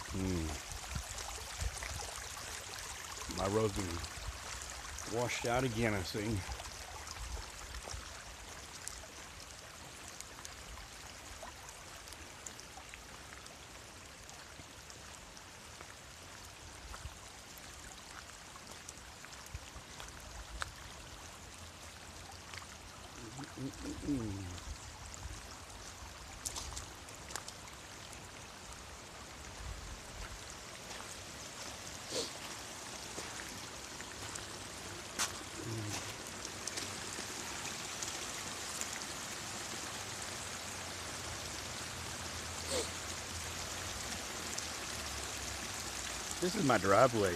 My road's been washed out again, I see. This is my driveway.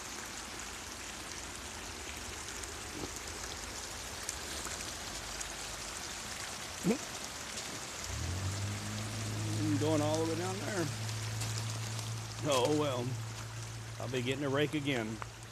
Going all the way down there. Oh well, I'll be getting a rake again.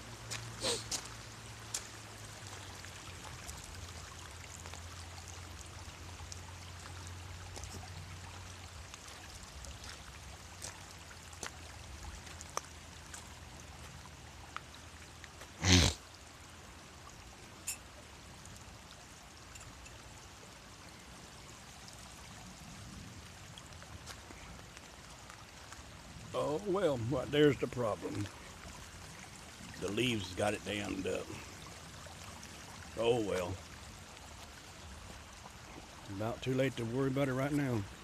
Oh well, there's the problem. The leaves got it dammed up. Oh well. About too late to worry about it right now.